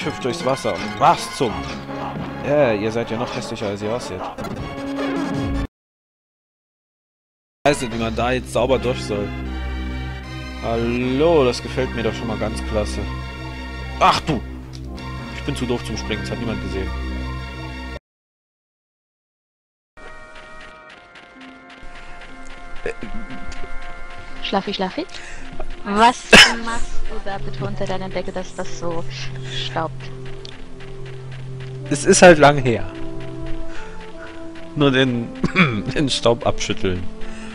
Schiff durchs Wasser. Und was zum? Ihr seid ja noch hässlicher, als ihr aussieht. Ich weiß nicht, wie man da jetzt sauber durch soll. Hallo, das gefällt mir doch schon mal ganz klasse. Ach du! Ich bin zu doof zum Springen, das hat niemand gesehen. Schlaffi, Schlaffi? Was machst du da bitte unter deiner Decke, dass das so staubt? Es ist halt lang her. Nur den Staub abschütteln.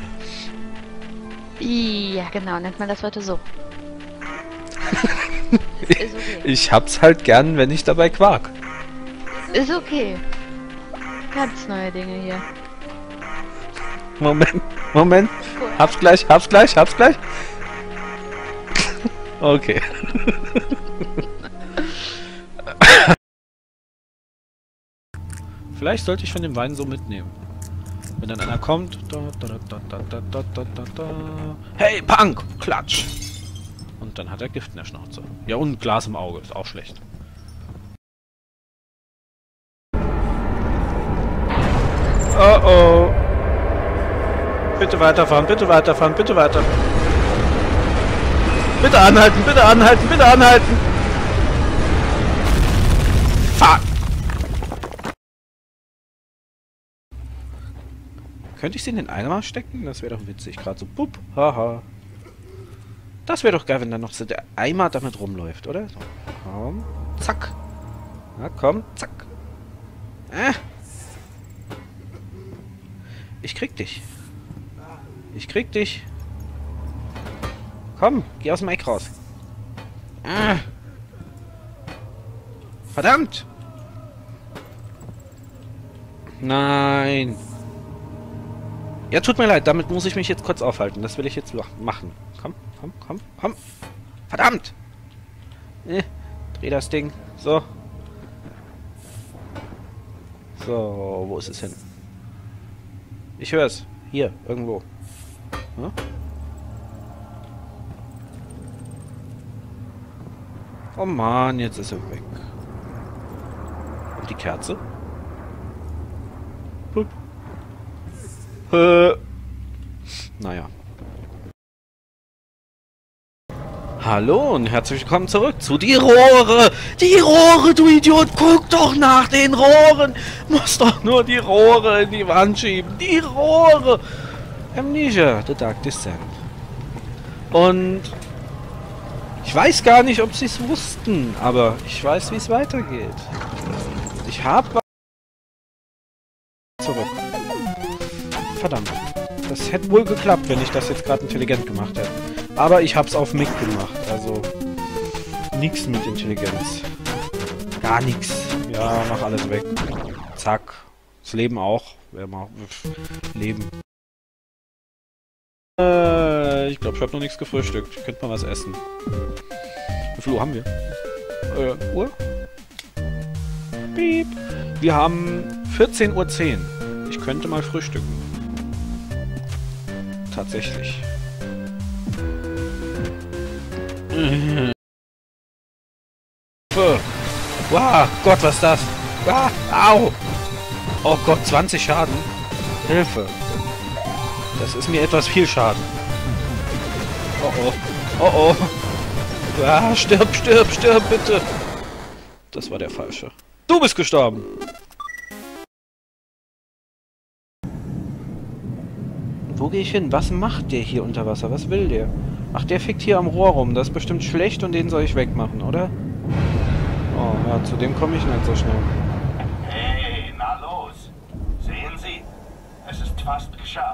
Ja, genau, nennt man das heute so. Ist okay. Ich hab's halt gern, wenn ich dabei quak. Ist okay. Ganz neue Dinge hier. Moment. Cool. Hab's gleich. Okay. Vielleicht sollte ich von dem Wein so mitnehmen. Wenn dann einer kommt. Hey, Punk! Klatsch! Und dann hat er Gift in der Schnauze. Ja, und Glas im Auge. Ist auch schlecht. Oh oh. Bitte weiterfahren, bitte weiterfahren, bitte weiter. Bitte anhalten, bitte anhalten, bitte anhalten! Fuck! Könnte ich sie in den Eimer stecken? Das wäre doch witzig. Gerade so, bup, haha. Das wäre doch geil, wenn dann noch so der Eimer damit rumläuft, oder? So, komm, zack. Na komm, zack. Ich krieg dich. Ich krieg dich. Komm, geh aus dem Eck raus. Verdammt! Nein. Ja, tut mir leid, damit muss ich mich jetzt kurz aufhalten. Das will ich jetzt machen. Komm. Verdammt! Dreh das Ding. So. So, wo ist es hin? Ich höre es. Hier, irgendwo. Hm? Oh Mann, jetzt ist er weg. Und die Kerze? Pup. Naja. Hallo und herzlich willkommen zurück zu die Rohre! Die Rohre, du Idiot! Guck doch nach den Rohren! Muss doch nur die Rohre in die Wand schieben! Die Rohre! Amnesia, The Dark Descent. Und ich weiß gar nicht, ob sie es wussten, aber ich weiß, wie es weitergeht. Ich habe zurück. Verdammt. Das hätte wohl geklappt, wenn ich das jetzt gerade intelligent gemacht hätte. Aber ich hab's auf mich gemacht, also nichts mit Intelligenz. Gar nichts. Ja, mach alles weg. Zack. Das Leben auch. Wer mal Leben. Ich glaube, ich habe noch nichts gefrühstückt. Ich könnte mal was essen. Wie viel Uhr haben wir? Uhr? Piep. Wir haben 14:10 Uhr. Ich könnte mal frühstücken. Tatsächlich. Wow, Gott, was ist das? Au! Oh Gott, 20 Schaden. Hilfe. Das ist mir etwas viel Schaden. Oh oh. Oh oh. Ah, stirb, bitte. Das war der falsche. Du bist gestorben. Wo gehe ich hin? Was macht der hier unter Wasser? Was will der? Ach, der fickt hier am Rohr rum. Das ist bestimmt schlecht und den soll ich wegmachen, oder? Oh, ja, zu dem komme ich nicht so schnell. Hey, na los. Sehen Sie? Es ist fast geschafft.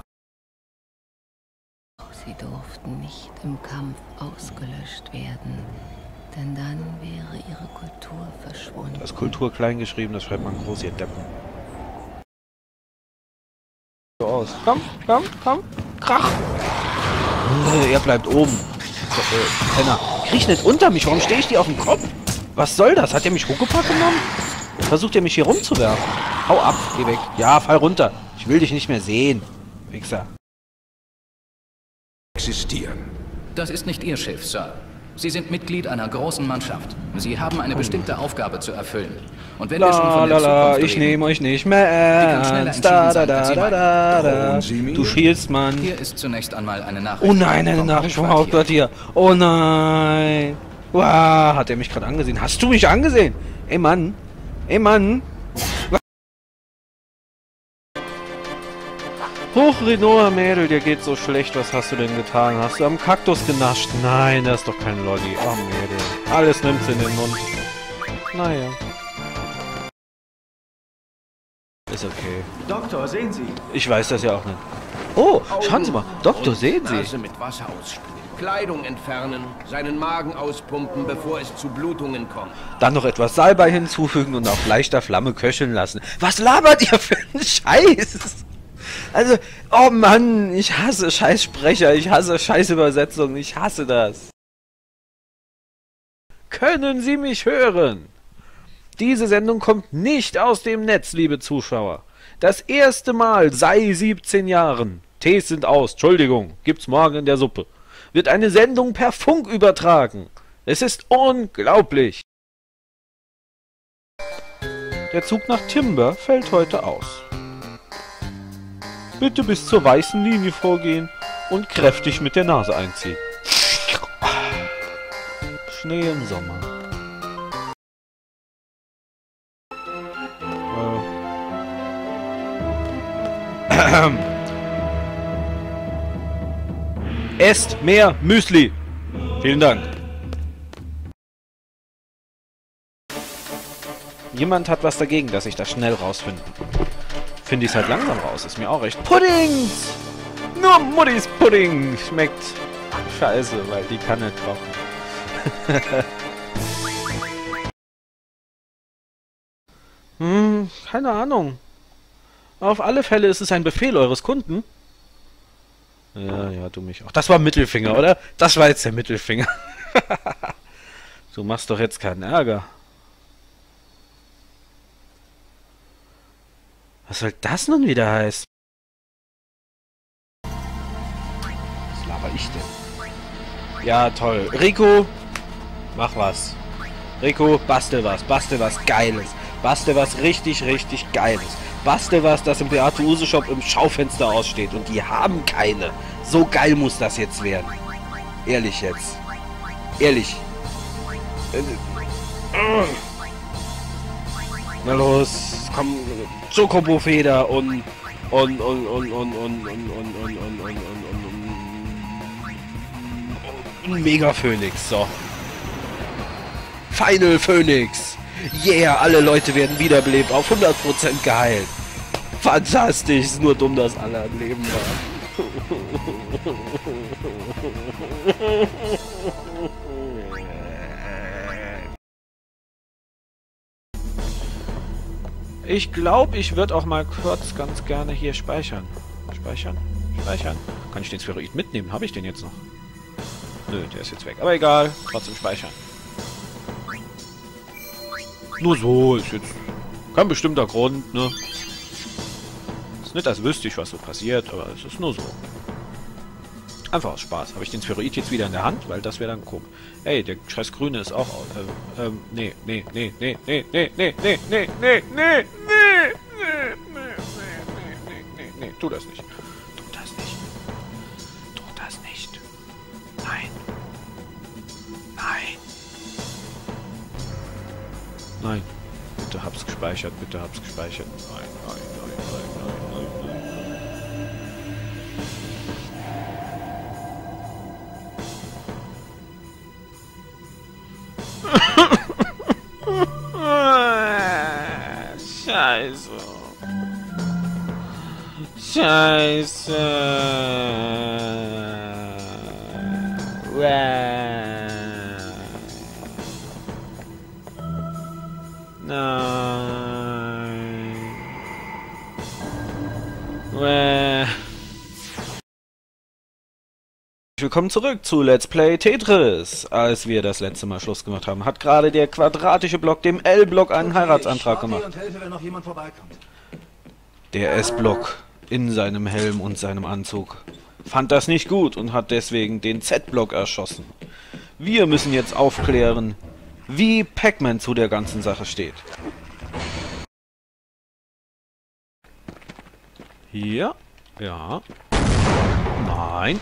Sie durften nicht im Kampf ausgelöscht werden, denn dann wäre ihre Kultur verschwunden. Das ist Kultur klein geschrieben, das schreibt man groß, ihr Deppen. So aus. Komm. Krach! Er bleibt oben. Penner. Krieg nicht unter mich, warum stehe ich dir auf dem Kopf? Was soll das? Hat er mich Huckepack genommen? Versucht er mich hier rumzuwerfen? Hau ab, geh weg. Ja, fall runter. Ich will dich nicht mehr sehen. Wichser. Existieren. Das ist nicht Ihr Schiff, Sir. Sie sind Mitglied einer großen Mannschaft. Sie haben eine bestimmte Aufgabe zu erfüllen. Und wenn wir schon von der Zukunft ich reden, nehme euch nicht mehr ernst. Du schielst, Mann. hier ist zunächst einmal eine Nachricht. Oh nein, eine Nachricht vom Hauptquartier. Oh nein. Wow, hat er mich gerade angesehen? Hast du mich angesehen? Ey, Mann. Ey, Mann. Hoch, Renoir, Mädel, dir geht so schlecht. Was hast du denn getan? Hast du am Kaktus genascht? Nein, das ist doch kein Lolli. Oh, Mädel. Alles nimmt's in den Mund. Naja. Ist okay. Doktor, sehen Sie. Ich weiß das ja auch nicht. Oh, schauen Sie mal. Doktor, sehen Sie. Nase mit Wasser ausspülen. Kleidung entfernen, seinen Magen auspumpen, bevor es zu Blutungen kommt. Dann noch etwas Salbei hinzufügen und auf leichter Flamme köcheln lassen. Was labert ihr für einen Scheiß? Also, oh Mann, ich hasse Scheißsprecher, ich hasse Scheißübersetzungen, ich hasse das. Können Sie mich hören? Diese Sendung kommt nicht aus dem Netz, liebe Zuschauer. Das erste Mal seit 17 Jahren, Tees sind aus, Entschuldigung, gibt's morgen in der Suppe, wird eine Sendung per Funk übertragen. Es ist unglaublich. Der Zug nach Timber fällt heute aus. Bitte bis zur weißen Linie vorgehen und kräftig mit der Nase einziehen. Schnee im Sommer. Esst mehr Müsli. Vielen Dank. Jemand hat was dagegen, dass ich das schnell rausfinde. Finde ich es halt langsam raus, ist mir auch recht. Puddings! Nur Muttis Pudding schmeckt scheiße, weil die kann nicht trocken. Keine Ahnung. Auf alle Fälle ist es ein Befehl eures Kunden. Ja, du mich auch. Das war Mittelfinger, oder? Das war jetzt der Mittelfinger. Du machst doch jetzt keinen Ärger. Was soll das nun wieder heißen? Was laber ich denn? Ja, toll. Rico, mach was. Rico, bastel was Geiles. Bastel was richtig Geiles. Bastel was, das im Beate Use Shop im Schaufenster aussteht. Und die haben keine. So geil muss das jetzt werden. Ehrlich jetzt. Ehrlich. Na los, komm, Chocobo-Feder und Mega Phoenix, so. Final Phoenix. Yeah, alle Leute werden wiederbelebt, auf 100% geheilt. Fantastisch, ist nur dumm, dass alle am Leben waren. Ich glaube, ich würde auch mal kurz ganz gerne hier speichern. Speichern? Kann ich den Spheroid mitnehmen? Habe ich den jetzt noch? Nö, der ist jetzt weg. Aber egal, trotzdem speichern. Nur so, ist jetzt kein bestimmter Grund, ne? Ist nicht, als wüsste ich, was so passiert, aber es ist nur so. Einfach aus Spaß. Habe ich den Spheroid jetzt wieder in der Hand, weil das wäre dann komisch. Ey, der scheiß Grüne ist auch aus. Nee, tu das nicht. Tu das nicht. Nein. Nein. Bitte hab's gespeichert, Nein. Scheiße. Nein. Willkommen zurück zu Let's Play Tetris. Als wir das letzte Mal Schluss gemacht haben, hat gerade der quadratische Block dem L-Block einen Heiratsantrag gemacht. Der S-Block in seinem Helm und seinem Anzug fand das nicht gut und hat deswegen den Z-Block erschossen. Wir müssen jetzt aufklären, wie Pac-Man zu der ganzen Sache steht. Hier. Ja. Nein.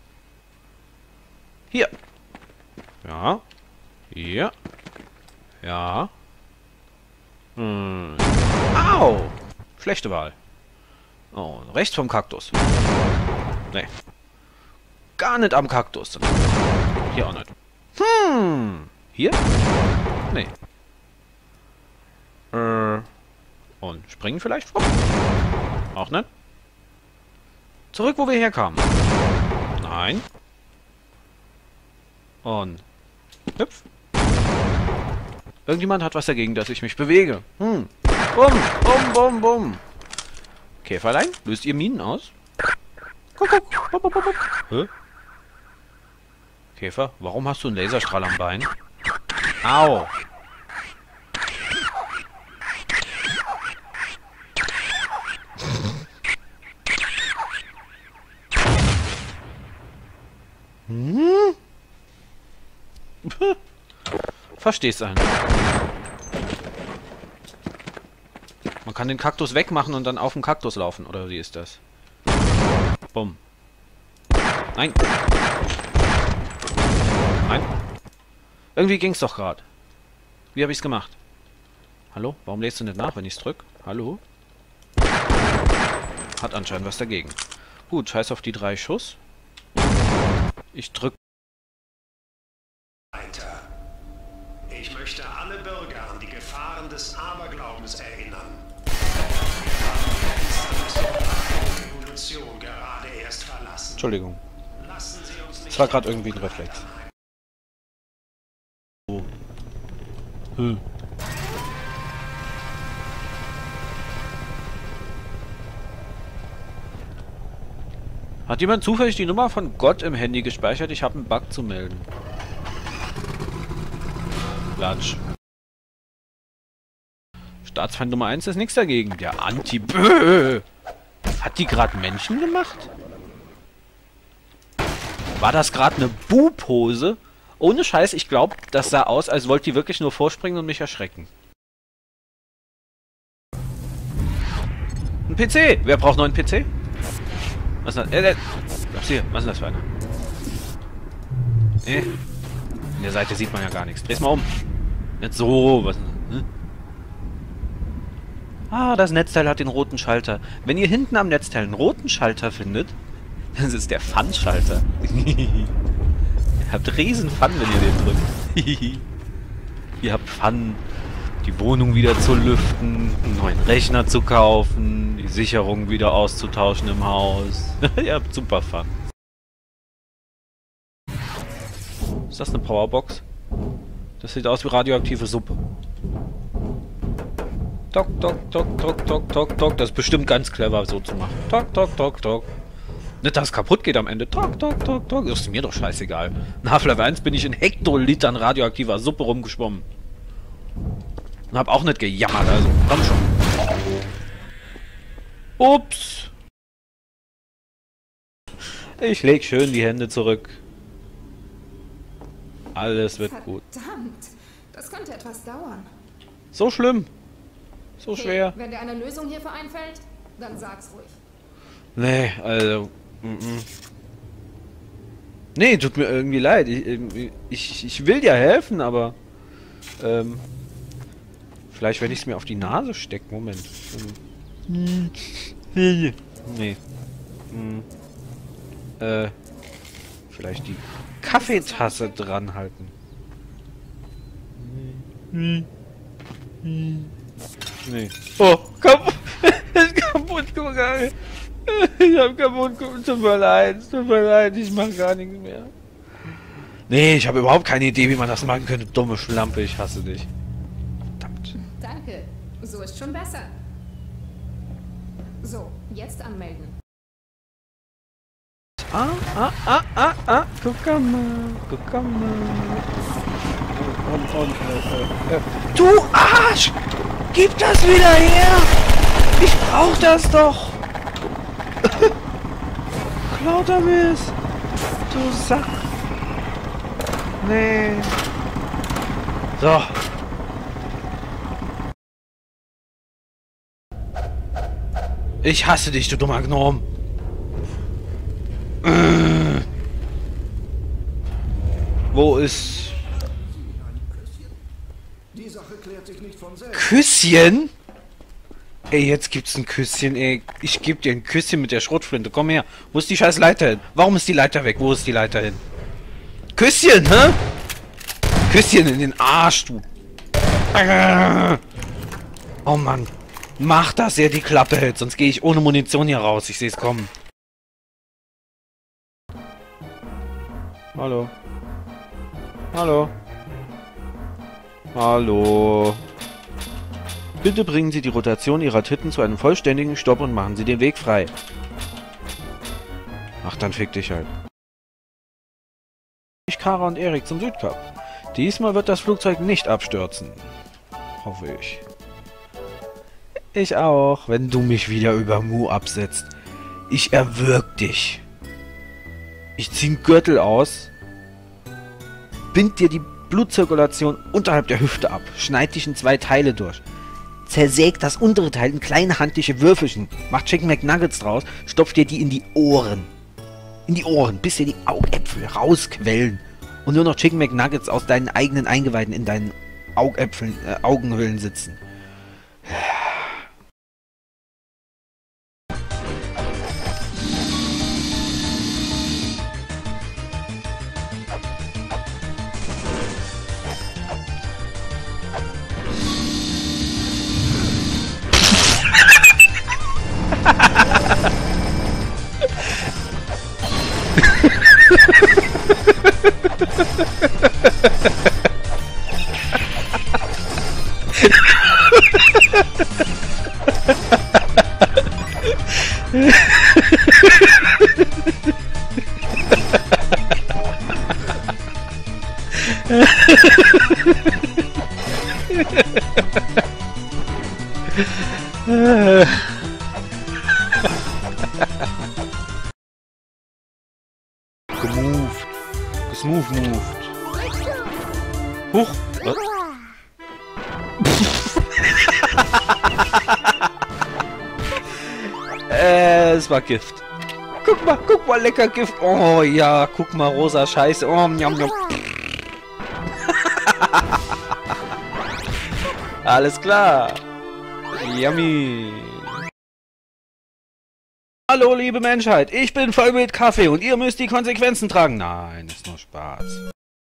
Hier. Ja. Hier. Ja. Au! Schlechte Wahl. Oh, rechts vom Kaktus. Nee. Gar nicht am Kaktus. Hier auch nicht. Hier? Nee. Und springen vielleicht? Auch nicht. Zurück, wo wir herkamen. Nein. Und hüpf. Irgendjemand hat was dagegen, dass ich mich bewege. Bumm, bumm, bumm, bumm. Käferlein, löst ihr Minen aus? Guck, guck. Bup, bup, bup, bup. Hä? Käfer, warum hast du einen Laserstrahl am Bein? Au. Versteh's einen. Man kann den Kaktus wegmachen und dann auf den Kaktus laufen, oder wie ist das? Bumm. Nein. Nein. Irgendwie ging's doch gerade. Wie habe ich's gemacht? Hallo? Warum lädst du nicht nach, wenn ich's drück? Hallo? Hat anscheinend was dagegen. Gut, scheiß auf die 3 Schuss. Ich drück. Weiter. Ich möchte alle Bürger an die Gefahren des Aberglaubens erinnern. Wir haben die Revolution gerade erst verlassen. Entschuldigung. Lassen Sie uns nicht. Das war gerade irgendwie ein Reflex. Oh. Hat jemand zufällig die Nummer von Gott im Handy gespeichert? Ich habe einen Bug zu melden. Latsch. Staatsfeind Nummer 1 ist nichts dagegen. Der Anti-Bö. Hat die gerade Menschen gemacht? War das gerade eine Bu-Pose? Ohne Scheiß, ich glaube, das sah aus, als wollte die wirklich nur vorspringen und mich erschrecken. Ein PC! Wer braucht noch einen PC? Was ist das? Was ist das für einer? In der Seite sieht man ja gar nichts. Dreh's mal um. Nicht so. Was? Hm? Ah, das Netzteil hat den roten Schalter. Wenn ihr hinten am Netzteil einen roten Schalter findet, das ist der Fun-Schalter. Ihr habt riesen Fun, wenn ihr den drückt. Ihr habt Fun, die Wohnung wieder zu lüften, einen neuen Rechner zu kaufen, die Sicherung wieder auszutauschen im Haus. Ihr habt super Fun. Ist das eine Powerbox? Das sieht aus wie radioaktive Suppe. Tok, tok, tok, tok, tok, tok, tok. Das ist bestimmt ganz clever, so zu machen. Tok, tok, tok, tok. Nicht, dass es kaputt geht am Ende. Tok, tok, tok, tok. Das ist mir doch scheißegal. In Half-Life 1 bin ich in Hektolitern radioaktiver Suppe rumgeschwommen. Und hab auch nicht gejammert, also komm schon. Ups. Ich leg schön die Hände zurück. Alles wird gut. Verdammt, das könnte etwas dauern. So schlimm. So schwer. Wenn dir eine Lösung hierfür einfällt, dann sag's ruhig. Nee, also... Nee, tut mir irgendwie leid. Ich will dir helfen, aber... vielleicht, wenn ich es mir auf die Nase stecke. Moment. Nee. Vielleicht die Kaffeetasse dran halten. Nee. Oh, kaputt! Ist kaputt gegangen! Ich hab kaputt gemacht. Tut mir leid, ich mach gar nichts mehr. Nee, ich habe überhaupt keine Idee, wie man das machen könnte. Dumme Schlampe, ich hasse dich. Verdammt. Danke, so ist schon besser. So, jetzt anmelden. Guck mal. Du Arsch! Gib das wieder her! Ich brauch das doch! Klauter Mist! Du Sack! Nee. So. Ich hasse dich, du dummer Gnom. Wo ist... Die Sache klärt sich nicht von selbst. Küsschen? Ey, jetzt gibt's ein Küsschen, ey. Ich geb dir ein Küsschen mit der Schrotflinte. Komm her. Wo ist die scheiß Leiter hin? Warum ist die Leiter weg? Wo ist die Leiter hin? Küsschen, hä? Küsschen in den Arsch, du. Oh Mann. Mach, dass er die Klappe hält, sonst gehe ich ohne Munition hier raus. Ich sehe es kommen. Hallo. Hallo. Hallo. Bitte bringen Sie die Rotation Ihrer Titten zu einem vollständigen Stopp und machen Sie den Weg frei. Ach, dann fick dich halt. Kara und Erik zum Südkap. Diesmal wird das Flugzeug nicht abstürzen. Hoffe ich. Ich auch, wenn du mich wieder über Mu absetzt. Ich erwürg dich. Ich zieh einen Gürtel aus, bind dir die Blutzirkulation unterhalb der Hüfte ab, schneid dich in 2 Teile durch, zersägt das untere Teil in kleine handliche Würfelchen, macht Chicken McNuggets draus, stopft dir die in die Ohren. In die Ohren, bis dir die Augäpfel rausquellen und nur noch Chicken McNuggets aus deinen eigenen Eingeweiden in deinen Augenhöhlen sitzen. Gemoved. Gesmoved. Huch. Was? Es war Gift. Guck mal, lecker Gift. Oh ja, guck mal, rosa Scheiße. Oh, njam, njam. Alles klar. Yummy. Hallo, liebe Menschheit. Ich bin voll mit Kaffee und ihr müsst die Konsequenzen tragen. Nein, ist nur Spaß.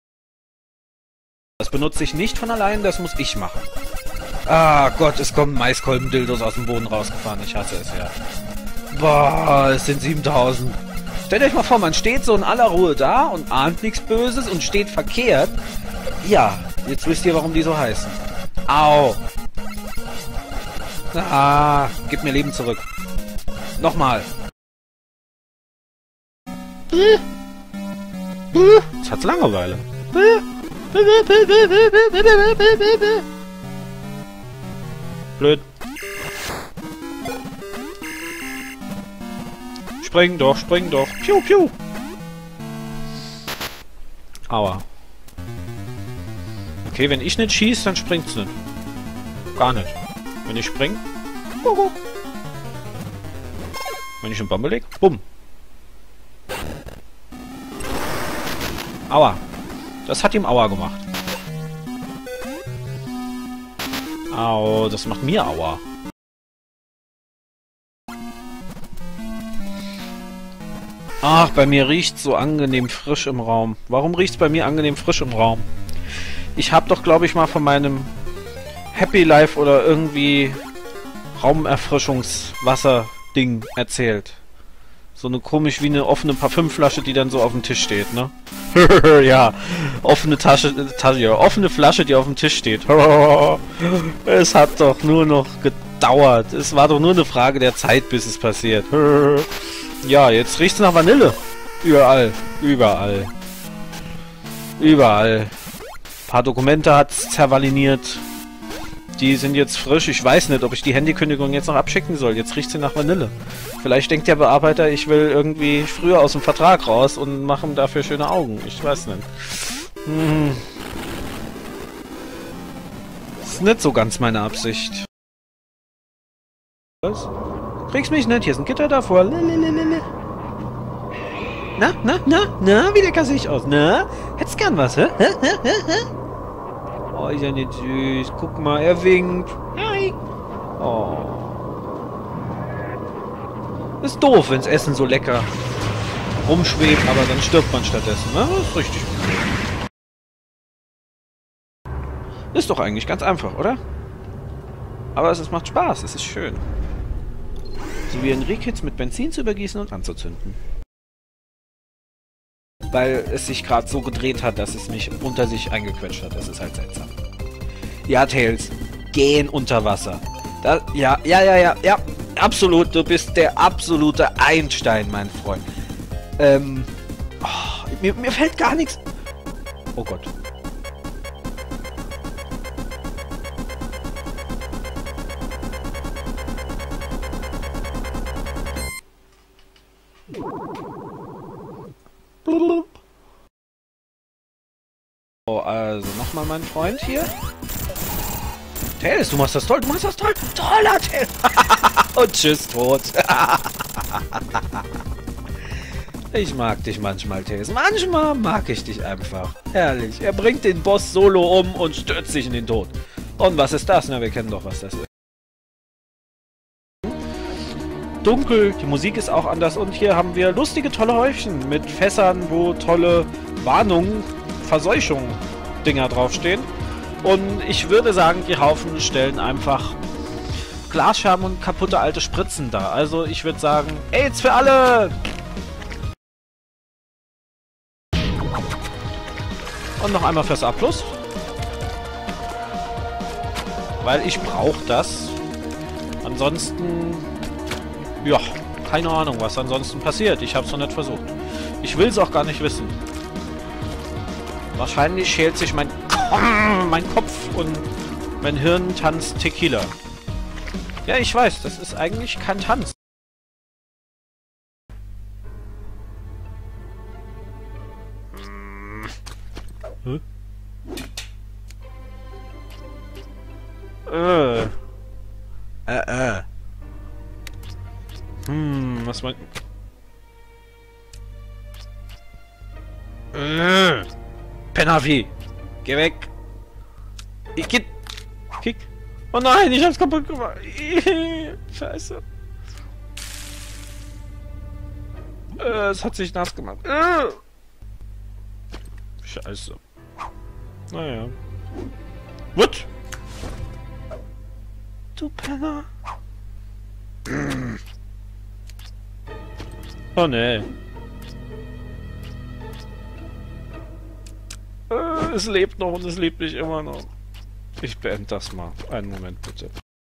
Das benutze ich nicht von allein, das muss ich machen. Ah Gott, es kommen Maiskolben-Dildos aus dem Boden rausgefahren. Ich hasse es ja. Boah, es sind 7000. Stellt euch mal vor, man steht so in aller Ruhe da und ahnt nichts Böses und steht verkehrt. Ja, jetzt wisst ihr, warum die so heißen. Au. Ah, gib mir Leben zurück. Nochmal. Jetzt hat's Langeweile. Blöd. Spring doch, spring doch. Piu, piu. Aua. Okay, wenn ich nicht schieße, dann springt's nicht. Gar nicht. Wenn ich spring, wenn ich einen Bombe leg, bumm. Aua. Das hat ihm Aua gemacht. Au, das macht mir Aua. Ach, bei mir riecht's so angenehm frisch im Raum. Warum riecht's bei mir angenehm frisch im Raum? Ich habe doch, glaube ich, mal von meinem Happy Life oder irgendwie Raumerfrischungswasser-Ding erzählt. So eine komisch wie eine offene Parfümflasche, die dann so auf dem Tisch steht, ne? Ja, offene offene Flasche, die auf dem Tisch steht. Es hat doch nur noch gedauert. Es war doch nur eine Frage der Zeit, bis es passiert. Ja, jetzt riecht's nach Vanille. Überall. Überall. Überall. Ein paar Dokumente hat's zervaliniert. Die sind jetzt frisch. Ich weiß nicht, ob ich die Handykündigung jetzt noch abschicken soll. Jetzt riecht sie nach Vanille. Vielleicht denkt der Bearbeiter, ich will irgendwie früher aus dem Vertrag raus und mache ihm dafür schöne Augen. Ich weiß nicht. Ist nicht so ganz meine Absicht. Was? Kriegst mich nicht? Hier ist ein Gitter davor. Na, wie lecker sehe ich aus? Na? Hättest gern was, hä? Oh, ist ja nicht süß. Guck mal, er winkt. Hi. Oh. Ist doof, wenns Essen so lecker rumschwebt, aber dann stirbt man stattdessen, ne? Das ist richtig. Ist doch eigentlich ganz einfach, oder? Aber es macht Spaß, es ist schön. So wie ein Rehkitz mit Benzin zu übergießen und anzuzünden. Weil es sich gerade so gedreht hat, dass es mich unter sich eingequetscht hat. Das ist halt seltsam. Ja, Tails, gehen unter Wasser. Ja, absolut, du bist der absolute Einstein, mein Freund. Mir fällt gar nichts. Oh Gott. So, also nochmal mein Freund hier. Tails, du machst das toll, Toller Tails. Und tschüss, tot. Ich mag dich manchmal, Tails. Manchmal mag ich dich einfach. Herrlich. Er bringt den Boss solo um und stürzt sich in den Tod. Und was ist das? Na, wir kennen doch, was das ist. Dunkel, die Musik ist auch anders und hier haben wir lustige, tolle Häufchen mit Fässern, wo tolle Warnungen, Verseuchung, Dinger draufstehen. Und ich würde sagen, die Haufen stellen einfach Glasscherben und kaputte alte Spritzen dar. Also ich würde sagen, AIDS für alle! Und noch einmal fürs A+. Weil ich brauche das. Ansonsten... Ja, keine Ahnung, was ansonsten passiert. Ich habe es noch nicht versucht. Ich will es auch gar nicht wissen. Wahrscheinlich schält sich mein Kopf und mein Hirn tanzt Tequila. Ja, ich weiß, das ist eigentlich kein Tanz. Hm? Was mein... Pennervieh! Geh weg! Ich geh... Kick! Oh nein, ich hab's kaputt gemacht! Scheiße! Es hat sich nass gemacht. Scheiße. Naja. What? Du Penner! Oh ne. Es lebt noch und es lebt nicht immer noch. Ich beende das mal. Einen Moment bitte.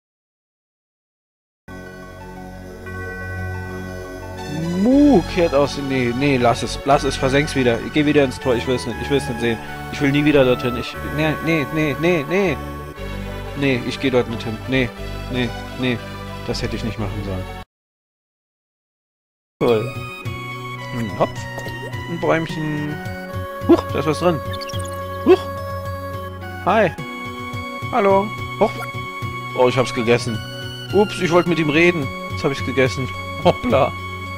Kehrt aus. Nee, lass es. Lass es, versenk's wieder. Ich geh wieder ins Tor. Ich will es nicht. Ich will es nicht sehen. Ich will nie wieder dorthin. Nee, ich gehe dort nicht hin. Nee. Das hätte ich nicht machen sollen. Cool. Ein Hopf. Ein Bäumchen. Huch, da ist was drin. Huch. Hi. Hallo. Huch. Oh, ich hab's gegessen. Ups, ich wollte mit ihm reden. Jetzt habe ich's gegessen. Hoppla.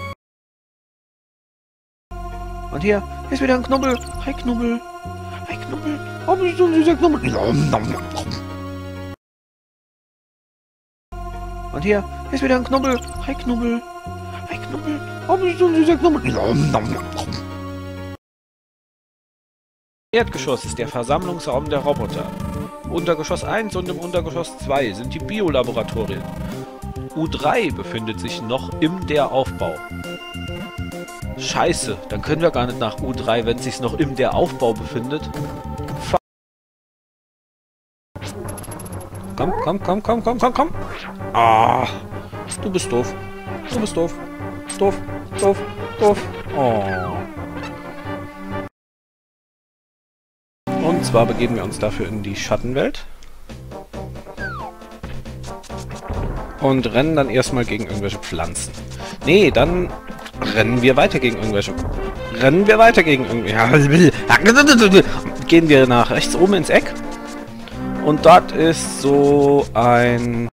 Und hier ist wieder ein Knubbel. Hi, Knubbel. Hi, Knubbel. Oh, bist du ein süßer Knubbel. Und hier ist wieder ein Knubbel. Hi, Knubbel. Hi, Knubbel. Oh, bist du ein süßer Knubbel. Erdgeschoss ist der Versammlungsraum der Roboter. Untergeschoss 1 und im Untergeschoss 2 sind die Biolaboratorien. U3 befindet sich noch im der Aufbau. Scheiße, dann können wir gar nicht nach U3, wenn es sich noch im der Aufbau befindet. Komm. Ah, du bist doof. Du bist doof. Doof. Oh. Und zwar begeben wir uns dafür in die Schattenwelt. Und rennen dann erstmal gegen irgendwelche Pflanzen. Nee, dann rennen wir weiter gegen irgendwelche... Ja, gehen wir nach rechts oben ins Eck. Und dort ist so ein